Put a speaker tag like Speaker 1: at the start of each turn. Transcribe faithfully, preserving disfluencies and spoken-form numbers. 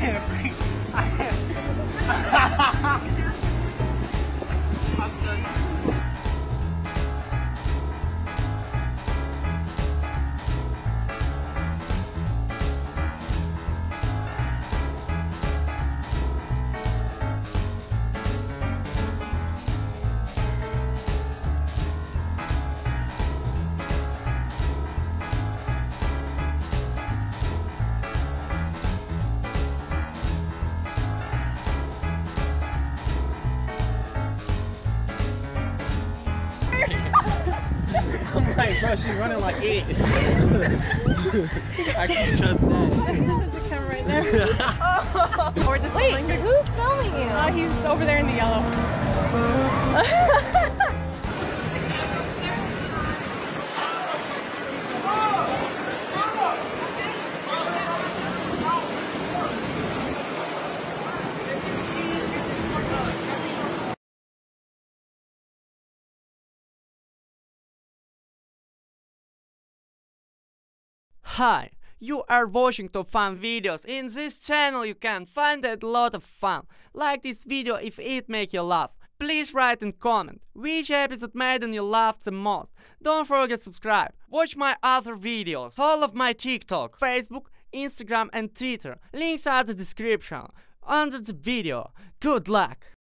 Speaker 1: can't breathe. I can't. I'm done.
Speaker 2: I'm like, bro, she's running like eight. I can trust that.
Speaker 3: There's a camera right there. Oh. Or just
Speaker 4: Wait,
Speaker 3: linger.
Speaker 4: who's filming you?
Speaker 3: Oh, he's over there in the yellow.
Speaker 5: Hi, you are watching top fun videos. In this channel you can find a lot of fun. Like this video if it make you laugh. Please write and comment which episode made you laugh the most. Don't forget subscribe. Watch my other videos. Follow my TikTok, Facebook, Instagram and Twitter. Links are in the description under the video. Good luck!